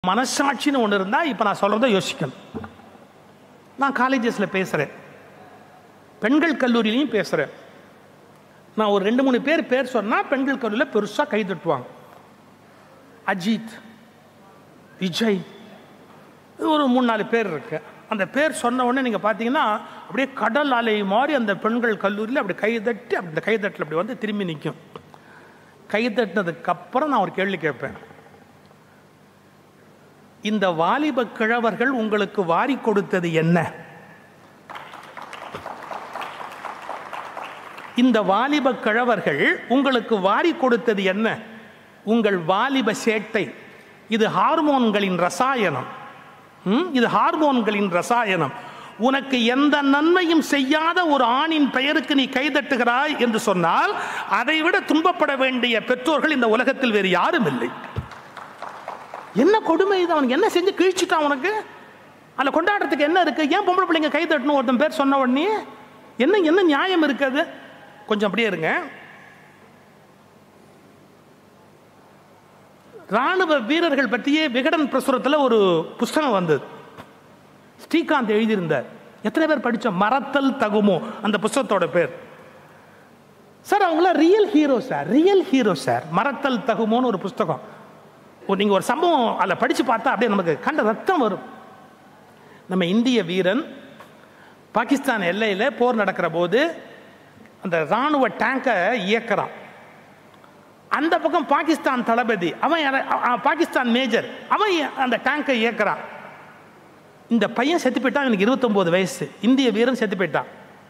மனசாட்சின்னு ஒன்று இருந்தால் இப்போ நான் சொல்கிறத யோசிக்கணும். நான் காலேஜஸில் பேசுகிறேன், பெண்கள் கல்லூரியிலையும் பேசுகிறேன். நான் ஒரு 2-3 பேர் சொன்னால் பெண்கள் கல்லூரியில் பெருசாக கை தட்டுவாங்க. அஜித், விஜய், ஒரு 3-4 பேர் இருக்கு. அந்த பேர் சொன்ன உடனே நீங்கள் பார்த்தீங்கன்னா அப்படியே கடல் அலை மாதிரி அந்த பெண்கள் கல்லூரியில் அப்படி கை தட்டி அந்த கைதட்டில் அப்படி வந்து திரும்பி நிற்கும். கை தட்டினதுக்கப்புறம் நான் ஒரு கேள்வி கேட்பேன். இந்த வாலிப கிழவர்கள் உங்களுக்கு வாரி கொடுத்தது என்ன? இந்த வாலிப கிழவர்கள் உங்களுக்கு வாரி கொடுத்தது என்ன? உங்கள் வாலிப சேட்டை. இது ஹார்மோன்களின் ரசாயனம். இது ஹார்மோன்களின் ரசாயனம். உனக்கு எந்த நன்மையும் செய்யாத ஒரு ஆணின் பெயருக்கு நீ கைதட்டுகிறாய் என்று சொன்னால் அதைவிட துன்பப்பட வேண்டிய பெற்றோர்கள் இந்த உலகத்தில் வேறு யாரும் இல்லை. என்ன கொடுமை இது! அவனுக்கு என்ன செஞ்சு கிழிச்சிட்டான்? உனக்கு அதில் கொண்டாடுறதுக்கு என்ன இருக்கு? ஏன் பொம்பளை பிள்ளைங்க கை தட்டணும் ஒருத்தன் பேர் சொன்ன உடனே? என்ன நியாயம் இருக்காது? கொஞ்சம் அப்படியே இருங்க. ராணுவ வீரர்கள் பற்றியே விகடன் பிரசுரத்தில் ஒரு புஸ்தகம் வந்தது. ஸ்ரீகாந்த் எழுதியிருந்தார். எத்தனை பேர் படித்தோம்? மறத்தல் தகுமோ அந்த புஸ்தகத்தோட பேர். சார் அவங்கள real hero sir, real hero sir. மறத்தல் தகுமோன்னு ஒரு புஸ்தகம். நீங்கள் ஒரு சம்பவம் அதில் படித்து பார்த்தா அப்படியே நமக்கு கண்ட ரத்தம் வரும். நம்ம இந்திய வீரன் பாகிஸ்தான் எல்லையில் போர் நடக்கிற போது அந்த இராணுவ டேங்கை இயக்கிறான். அந்த பக்கம் பாகிஸ்தான் தளபதி, அவன் பாகிஸ்தான் மேஜர், அவன் அந்த டேங்கை இயக்கிறான். இந்த பையன் செத்து போயிட்டான். எனக்கு 29 வயசு. இந்திய வீரன் செத்து போயிட்டான்.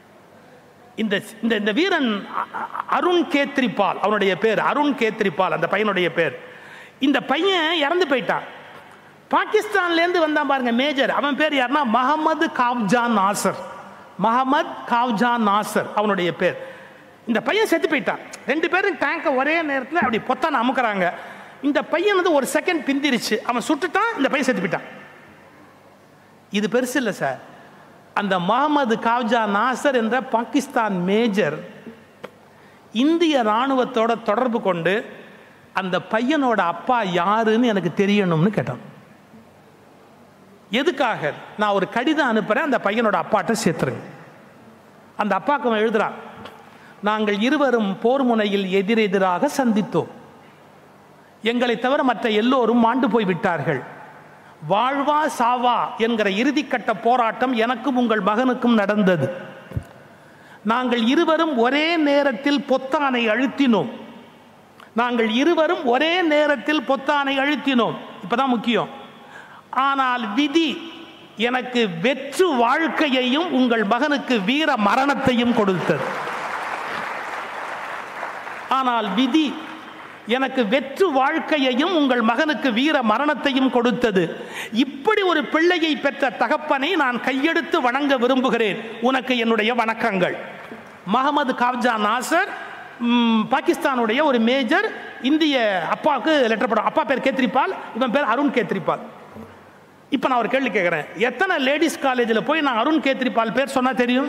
இந்த வீரன் அருண் கேத்ரிபால், அவனுடைய பேர் அருண் கேத்ரிபால், அந்த பையனுடைய பேர். இந்த பையன் இறந்து போயிட்டான். பாகிஸ்தான்லேருந்து வந்தான் பாருங்க மேஜர். அவன் பேர் யாருன்னா மஹமது காவ்ஜான் நாசர். மஹமத் காவ்ஜான் நாசர் அவனுடைய பேர். இந்த பையன் செத்து போயிட்டான். 2 பேரும் டேங்கை ஒரே நேரத்தில் அப்படி பொத்தான அமுக்குறாங்க. இந்த பையன் வந்து ஒரு செகண்ட் பிந்திருச்சு. அவன் சுட்டுட்டான், இந்த பையன் செத்து போயிட்டான். இது பெருசு இல்லை சார். அந்த மஹமது காவ்ஜான் நாசர் என்ற பாகிஸ்தான் மேஜர் இந்திய இராணுவத்தோட தொடர்பு கொண்டு அந்த பையனோட அப்பா யாருன்னு எனக்கு தெரியணும்னு கேட்டான். எதுக்காக? நான் ஒரு கடிதம் அனுப்புறேன், அந்த பையனோட அப்பாட்ட சேர்த்துருங்க. அந்த அப்பாவுக்கு அவன் எழுதுறான், நாங்கள் இருவரும் போர் முனையில் எதிரெதிராக சந்தித்தோம். எங்களை தவிர மற்ற எல்லோரும் மாண்டு போய் விட்டார்கள். வாழ்வா சாவா என்கிற இறுதிக்கட்ட போராட்டம் எனக்கும் உங்கள் மகனுக்கும் நடந்தது. நாங்கள் இருவரும் ஒரே நேரத்தில் பொத்தானை அழுத்தினோம். இப்பதான் முக்கியம். ஆனால் விதி எனக்கு வெற்று வாழ்க்கையையும் உங்கள் மகனுக்கு வீர மரணத்தையும் கொடுத்தது. இப்படி ஒரு பிள்ளையை பெற்ற தகப்பனை நான் கையெடுத்து வணங்க விரும்புகிறேன். உனக்கு என்னுடைய வணக்கங்கள். மஹமது காவ்ஜான் நாசர் பாகிஸ்தானுடைய ஒரு மேஜர். இந்திய அப்பாவுக்கு லெட்டர் போட. அப்பா பேர் கேத்ரிபால், இவன் பேர் அருண் கேத்ரிபால். இப்போ நான் ஒரு கேள்வி கேட்குறேன். எத்தனை லேடிஸ் காலேஜில் போய் நான் அருண் கேத்ரிபால் பேர் சொன்னா தெரியும்?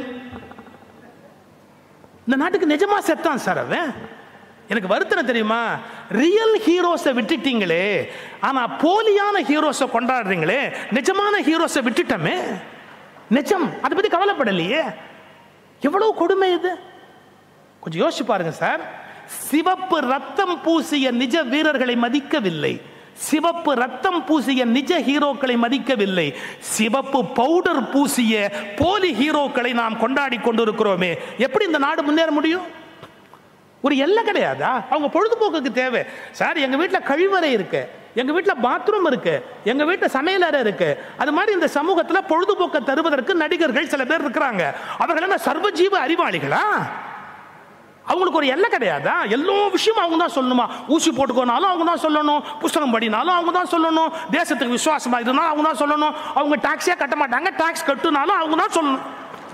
இந்த நாட்டுக்கு நிஜமா செத்தான் சார் அவன். எனக்கு வருத்தம் தெரியுமா? ரியல் ஹீரோஸை விட்டுட்டீங்களே, ஆனா போலியான ஹீரோஸை கொண்டாடுறீங்களே. நிஜமான ஹீரோஸை விட்டுட்டோமே. நிஜம் அதை பத்தி கவலைப்படலையே. எவ்வளவு கொடுமை இது! கொஞ்சம் யோசிச்சு பாருங்க சார். சிவப்பு ரத்தம் பூசிய நிஜ வீரர்களை மதிக்கவில்லை. சிவப்பு ரத்தம் பூசிய நிஜ ஹீரோக்களை மதிக்கவில்லை. சிவப்பு பவுடர் பூசிய போலி ஹீரோக்களை நாம் கொண்டாடி கொண்டிருக்கிறோமே. எப்படி இந்த நாடு முன்னேற முடியும்? ஒரு எல்லை கிடையாதா? அவங்க பொழுதுபோக்குக்கு தேவை சார். எங்க வீட்டில் கழிவறை இருக்கு, எங்க வீட்டில் பாத்ரூம் இருக்கு, எங்க வீட்டில் சமையலறை இருக்கு. அது மாதிரி இந்த சமூகத்தில் பொழுதுபோக்கை தருவதற்கு நடிகர்கள் சில பேர் இருக்கிறாங்க. அவர்கள் என்ன சர்வஜீவ அறிவாளிகளா? அவங்களுக்கு ஒரு எல்லை கிடையாதா? எல்லா விஷயமும் அவங்க தான் சொல்லணுமா? ஊசி போட்டுக்கோனாலும் அவங்க தான் சொல்லணும், புஸ்தகம் படினாலும் அவங்க தான் சொல்லணும், தேசத்துக்கு விசுவாசமா இருந்தாலும் அவங்க தான் சொல்லணும், அவங்க டாக்ஸே கட்ட மாட்டாங்க, டாக்ஸ் கட்டுனாலும் அவங்க தான் சொல்லணும்.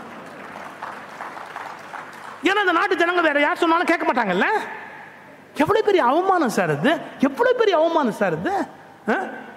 ஏன்னா இந்த நாட்டு ஜனங்க வேற யார் சொன்னாலும் கேட்க மாட்டாங்கல்ல. எவ்வளவு பெரிய அவமானம் சார் இது! எவ்வளவு பெரிய அவமானம் சார் இது!